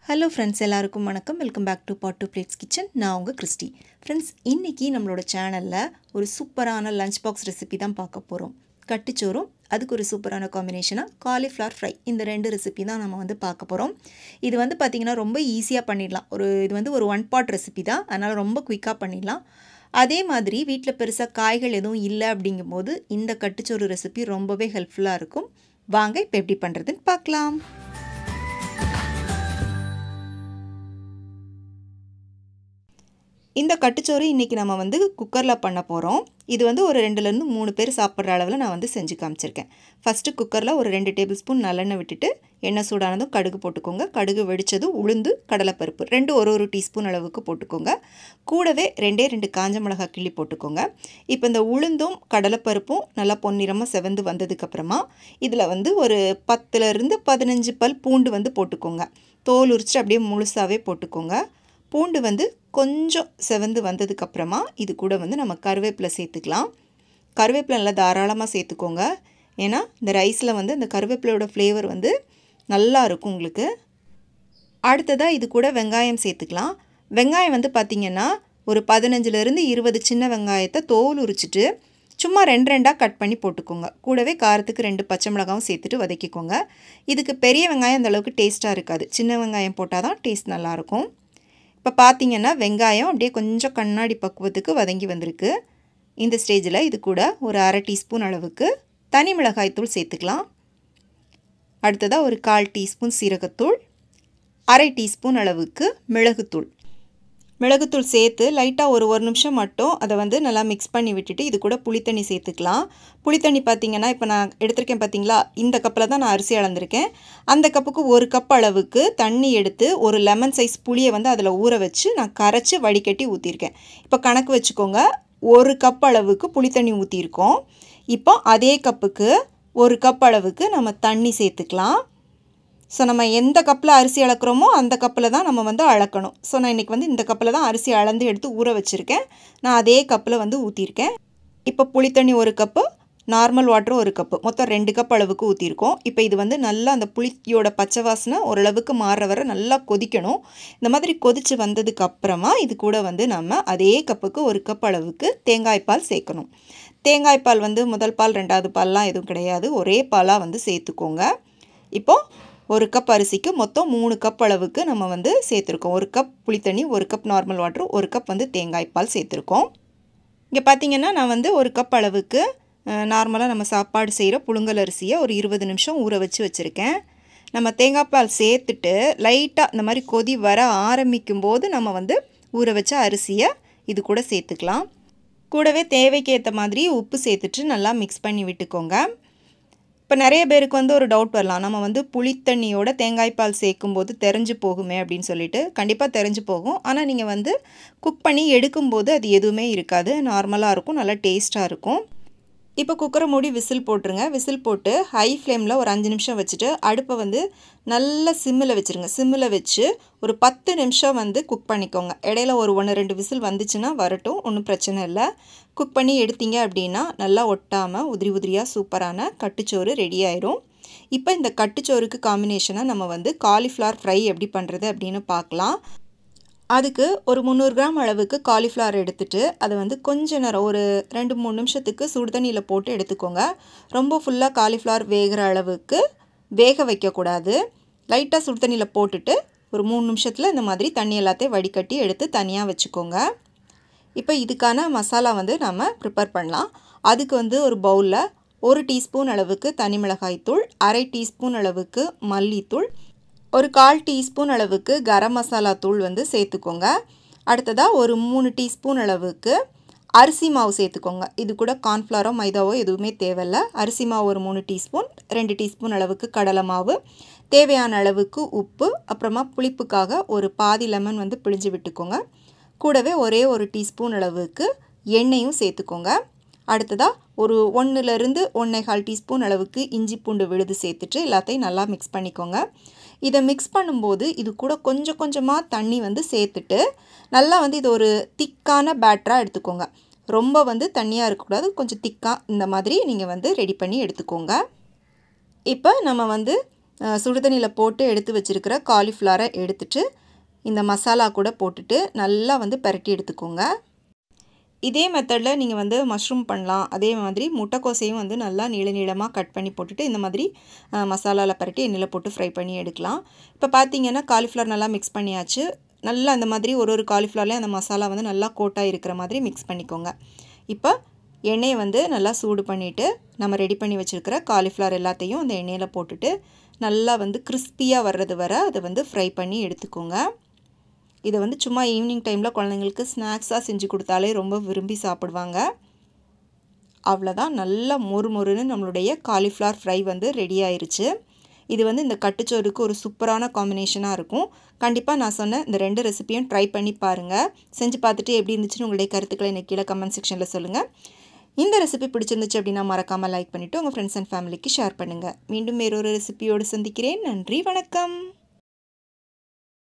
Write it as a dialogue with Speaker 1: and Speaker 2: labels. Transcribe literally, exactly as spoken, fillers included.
Speaker 1: Hello friends, எல்லாருக்கும் வணக்கம். Welcome back to pot to plates kitchen. நான் உங்கள் கிறிஸ்டி. ஃப்ரெண்ட்ஸ், இன்றைக்கி நம்மளோட சேனலில் ஒரு சூப்பரான லஞ்ச் பாக்ஸ் ரெசிபி தான் பார்க்க போகிறோம். கட்டுச்சோறும் அதுக்கு ஒரு சூப்பரான காம்பினேஷனாக காலிஃப்ளவர் ஃப்ரை, இந்த ரெண்டு ரெசிபி தான் நம்ம வந்து பார்க்க போகிறோம். இது வந்து பார்த்திங்கன்னா ரொம்ப ஈஸியாக பண்ணிடலாம். ஒரு இது வந்து ஒரு ஒன் பாட் ரெசிபி தான், அதனால் ரொம்ப குயிக்காக பண்ணிடலாம். அதே மாதிரி வீட்டில் பெருசாக காய்கள் எதுவும் இல்லை அப்படிங்கும்போது இந்த கட்டுச்சோறு ரெசிபி ரொம்பவே ஹெல்ப்ஃபுல்லாக இருக்கும். வாங்க இப்போ எப்படி பண்ணுறதுன்னு பார்க்கலாம். இந்த கட்டுச்சோறு இன்றைக்கி நம்ம வந்து குக்கரில் பண்ண போகிறோம். இது வந்து ஒரு ரெண்டுலேருந்து மூணு பேர் சாப்பிட்ற அளவில் நான் வந்து செஞ்சு காமிச்சிருக்கேன். ஃபஸ்ட்டு குக்கரில் ஒரு ரெண்டு டேபிள் ஸ்பூன் நல்லெண்ணெய் விட்டுட்டு எண்ணெய் சூடானதும் கடுகு போட்டுக்கோங்க. கடுகு வெடித்ததும் உளுந்து கடலைப்பருப்பு ரெண்டு ஒரு ஒரு டீஸ்பூன் அளவுக்கு போட்டுக்கோங்க. கூடவே ரெண்டே ரெண்டு காஞ்ச மிளகாய் கிள்ளி போட்டுக்கோங்க. இப்போ இந்த உளுந்தும் கடலைப்பருப்பும் நல்லா பொன்னிறமாக செவந்து வந்ததுக்கப்புறமா இதில் வந்து ஒரு பத்துலேருந்து பதினஞ்சு பல் பூண்டு வந்து போட்டுக்கோங்க. தோல் உரிச்சு அப்படியே முழுசாகவே போட்டுக்கோங்க. பூண்டு வந்து கொஞ்சம் செவந்து வந்ததுக்கப்புறமா இது கூட வந்து நம்ம கருவேப்பிலை சேர்த்துக்கலாம். கருவேப்பிலை நல்லா தாராளமாக சேர்த்துக்கோங்க. ஏன்னா இந்த ரைஸில் வந்து இந்த கருவேப்பிலையோட ஃப்ளேவர் வந்து நல்லா இருக்கும் உங்களுக்கு. அடுத்ததாக இது கூட வெங்காயம் சேர்த்துக்கலாம். வெங்காயம் வந்து பார்த்திங்கன்னா ஒரு பதினஞ்சுலேருந்து இருபது சின்ன வெங்காயத்தை தோல் உரிச்சிட்டு சும்மா ரெண்டு ரெண்டாக கட் பண்ணி போட்டுக்கோங்க. கூடவே காரத்துக்கு ரெண்டு பச்சை மிளகாவும் சேர்த்துட்டு வதக்கிக்கோங்க. இதுக்கு பெரிய வெங்காயம் அந்தளவுக்கு டேஸ்ட்டாக இருக்காது, சின்ன வெங்காயம் போட்டால் தான் டேஸ்ட் நல்லாயிருக்கும். இப்போ பார்த்திங்கன்னா வெங்காயம் அப்படியே கொஞ்சம் கண்ணாடி பக்குவத்துக்கு வதங்கி வந்திருக்கு. இந்த ஸ்டேஜில் இது கூட ஒரு அரை டீஸ்பூன் அளவுக்கு தனி மிளகாய்த்தூள் சேர்த்துக்கலாம். அடுத்ததாக ஒரு கால் டீஸ்பூன் சீரகத்தூள், அரை டீஸ்பூன் அளவுக்கு மிளகுத்தூள். மிளகுத்தூள் சேர்த்து லைட்டாக ஒரு ஒரு நிமிஷம் மட்டும் அதை வந்து நல்லா மிக்ஸ் பண்ணி விட்டுட்டு இது கூட புளித்தண்ணி சேர்த்துக்கலாம். புளித்தண்ணி பார்த்திங்கன்னா இப்போ நான் எடுத்திருக்கேன் பார்த்திங்களா, இந்த கப்பில் தான் நான் அரிசி அளந்திருக்கேன். அந்த கப்புக்கு ஒரு கப் அளவுக்கு தண்ணி எடுத்து ஒரு லெமன் சைஸ் புளியை வந்து அதில் ஊற வச்சு நான் கரைச்சி வடிகட்டி ஊற்றிருக்கேன். இப்போ கணக்கு வச்சுக்கோங்க, ஒரு கப் அளவுக்கு புளித்தண்ணி ஊற்றிருக்கோம். இப்போ அதே கப்புக்கு ஒரு கப் அளவுக்கு நம்ம தண்ணி சேர்த்துக்கலாம். ஸோ நம்ம எந்த கப்பில் அரிசி அளக்குறோமோ அந்த கப்பில் தான் நம்ம வந்து அளக்கணும். ஸோ நான் இன்றைக்கி வந்து இந்த கப்பில் தான் அரிசி அளந்து எடுத்து ஊற வச்சுருக்கேன். நான் அதே கப்பில் வந்து ஊற்றிருக்கேன். இப்போ புளித்தண்ணி ஒரு கப்பு, நார்மல் வாட்டரும் ஒரு கப்பு, மொத்தம் ரெண்டு கப் அளவுக்கு ஊற்றிருக்கோம். இப்போ இது வந்து நல்லா அந்த புளியோட பச்சை வாசனை ஓரளவுக்கு மாறுற வரை நல்லா கொதிக்கணும். இந்த மாதிரி கொதித்து வந்ததுக்கு அப்புறமா இது கூட வந்து நம்ம அதே கப்புக்கு ஒரு கப் அளவுக்கு தேங்காய் பால் சேர்க்கணும். தேங்காய் பால் வந்து முதல் பால் ரெண்டாவது பால்லாம் எதுவும் கிடையாது, ஒரே பாலாக வந்து சேர்த்துக்கோங்க. இப்போது ஒரு கப் அரிசிக்கு மொத்தம் மூணு கப் அளவுக்கு நம்ம வந்து சேர்த்துருக்கோம். ஒரு கப் புளித்தண்ணி, ஒரு கப் நார்மல் வாட்டர், ஒரு கப் வந்து தேங்காய் பால் சேர்த்துருக்கோம். இங்கே பார்த்திங்கன்னா நான் வந்து ஒரு கப் அளவுக்கு நார்மலாக நம்ம சாப்பாடு செய்கிற புழுங்கல் அரிசியை ஒரு இருபது நிமிஷம் ஊற வச்சு வச்சுருக்கேன். நம்ம தேங்காய் பால் சேர்த்துட்டு லைட்டாக இந்த மாதிரி கொதி வர ஆரம்பிக்கும் போது நம்ம வந்து ஊற வச்ச அரிசியை இது கூட சேர்த்துக்கலாம். கூடவே தேவைக்கு ஏற்ற மாதிரி உப்பு சேர்த்துட்டு நல்லா மிக்ஸ் பண்ணி விட்டுக்கோங்க. இப்போ நிறைய பேருக்கு வந்து ஒரு டவுட் வரலாம், நம்ம வந்து புளித்தண்ணியோட தேங்காய் பால் சேர்க்கும்போது தெரிஞ்சு போகுமே அப்படின்னு சொல்லிட்டு. கண்டிப்பாக தெரிஞ்சு போகும், ஆனால் நீங்கள் வந்து குக் பண்ணி எடுக்கும்போது அது எதுவுமே இருக்காது, நார்மலாக இருக்கும், நல்லா டேஸ்ட்டாக இருக்கும். இப்போ குக்கரை மூடி விசில் போட்டுருங்க. விசில் போட்டு ஹை ஃப்ளேமில் ஒரு அஞ்சு நிமிஷம் வச்சுட்டு அடுப்பை வந்து நல்லா சிம்மில் வச்சுருங்க. சிம்மில் வச்சு ஒரு பத்து நிமிஷம் வந்து குக் பண்ணிக்கோங்க. இடையில ஒரு ஒன்று ரெண்டு விசில் வந்துச்சுன்னா வரட்டும், ஒன்றும் பிரச்சனை இல்லை. குக் பண்ணி எடுத்தீங்க அப்படின்னா நல்லா ஒட்டாமல் உதிரி உதிரியாக சூப்பரான கட்டுச்சோறு ரெடி ஆயிரும். இப்போ இந்த கட்டுச்சோறுக்கு காம்பினேஷனாக நம்ம வந்து காலிஃப்ளவர் ஃப்ரை எப்படி பண்ணுறது அப்படின்னு பார்க்கலாம். அதுக்கு ஒரு முந்நூறு கிராம் அளவுக்கு காலிஃப்ளவர் எடுத்துகிட்டு அதை வந்து கொஞ்ச நேரம் ஒரு ரெண்டு மூணு நிமிஷத்துக்கு சுடு தண்ணியில் போட்டு எடுத்துக்கோங்க. ரொம்ப ஃபுல்லாக காலிஃப்ளவர் வேகிற அளவுக்கு வேக வைக்கக்கூடாது. லைட்டாக சுடு தண்ணியில் போட்டுட்டு ஒரு மூணு நிமிஷத்தில் இந்த மாதிரி தண்ணி எல்லாத்தையும் வடிகட்டி எடுத்து தனியாக வச்சுக்கோங்க. இப்போ இதுக்கான மசாலா வந்து நம்ம ப்ரிப்பேர் பண்ணலாம். அதுக்கு வந்து ஒரு பவுலில் ஒரு டீஸ்பூன் அளவுக்கு தனி மிளகாய்த்தூள், அரை டீஸ்பூன் அளவுக்கு மல்லித்தூள், ஒரு கால் டீஸ்பூன் அளவுக்கு கரம் மசாலா தூள் வந்து சேர்த்துக்கோங்க. அடுத்ததாக ஒரு மூணு டீஸ்பூன் அளவுக்கு அரிசி மாவு சேர்த்துக்கோங்க. இது கூட கார்ன்ஃப்ளவரோ மைதாவோ எதுவுமே தேவையில்லை. அரிசி மாவு ஒரு மூணு டீஸ்பூன், ரெண்டு டீஸ்பூன் அளவுக்கு கடலை மாவு, தேவையான அளவுக்கு உப்பு, அப்புறமா புளிப்புக்காக ஒரு பாதி லெமன் வந்து பிழிஞ்சு விட்டுக்கோங்க. கூடவே ஒரே ஒரு டீஸ்பூன் அளவுக்கு எண்ணெயும் சேர்த்துக்கோங்க. அடுத்ததாக ஒரு ஒன்றுலேருந்து ஒன்றே கால் டீஸ்பூன் அளவுக்கு இஞ்சி பூண்டு விழுது சேர்த்துட்டு எல்லாத்தையும் நல்லா மிக்ஸ் பண்ணிக்கோங்க. இதை மிக்ஸ் பண்ணும்போது இது கூட கொஞ்சம் கொஞ்சமாக தண்ணி வந்து சேர்த்துட்டு நல்லா வந்து இது ஒரு திக்கான பேட்டராக எடுத்துக்கோங்க. ரொம்ப வந்து தண்ணியாக இருக்கக்கூடாது, கொஞ்சம் திக்காக இந்த மாதிரி நீங்கள் வந்து ரெடி பண்ணி எடுத்துக்கோங்க. இப்போ நம்ம வந்து சுடுதண்ணியில் போட்டு எடுத்து வச்சுருக்கிற காலிஃப்ளவரை எடுத்துட்டு இந்த மசாலா கூட போட்டுட்டு நல்லா வந்து பரட்டி எடுத்துக்கோங்க. இதே மெத்தடில் நீங்கள் வந்து மஷ்ரூம் பண்ணலாம். அதே மாதிரி முட்டைக்கோசையும் வந்து நல்லா நீள நீளமாக கட் பண்ணி போட்டுட்டு இந்த மாதிரி மசாலாவில் பரட்டி எண்ணெயில் போட்டு ஃப்ரை பண்ணி எடுக்கலாம். இப்போ பார்த்தீங்கன்னா காலிஃப்ளவர் நல்லா மிக்ஸ் பண்ணியாச்சு. நல்லா அந்த மாதிரி ஒரு ஒரு காலிஃப்ளவர்லேயும் அந்த மசாலா வந்து நல்லா கோட்டாக இருக்கிற மாதிரி மிக்ஸ் பண்ணிக்கோங்க. இப்போ எண்ணெயை வந்து நல்லா சூடு பண்ணிவிட்டு நம்ம ரெடி பண்ணி வச்சுருக்கிற காலிஃப்ளவர் எல்லாத்தையும் அந்த எண்ணெயில் போட்டுட்டு நல்லா வந்து கிறிஸ்பியாக வர்றது வரை அதை வந்து ஃப்ரை பண்ணி எடுத்துக்கோங்க. இதை வந்து சும்மா ஈவினிங் டைமில் குழந்தைங்களுக்கு ஸ்நாக்ஸாக செஞ்சு கொடுத்தாலே ரொம்ப விரும்பி சாப்பிடுவாங்க. அவ்வளோதான், நல்லா மொறு மொறுன்னு நம்மளுடைய காலிஃப்ளவர் ஃப்ரை வந்து ரெடி ஆயிருச்சு. இது வந்து இந்த கட்டுச்சோறுக்கு ஒரு சூப்பரான காம்பினேஷனாக இருக்கும். கண்டிப்பாக நான் சொன்ன இந்த ரெண்டு ரெசிபியும் ட்ரை பண்ணி பாருங்கள். செஞ்சு பார்த்துட்டு எப்படி இருந்துச்சுன்னு உங்களுடைய கருத்துக்களை எனக்கு கீழே கமெண்ட் செக்ஷனில் சொல்லுங்கள். இந்த ரெசிபி பிடிச்சிருந்துச்சு அப்படின்னா மறக்காமல் லைக் பண்ணிவிட்டு உங்கள் ஃப்ரெண்ட்ஸ் அண்ட் ஃபேமிலிக்கு ஷேர் பண்ணுங்கள். மீண்டும் வேறொரு ரெசிபியோடு சந்திக்கிறேன். நன்றி, வணக்கம்.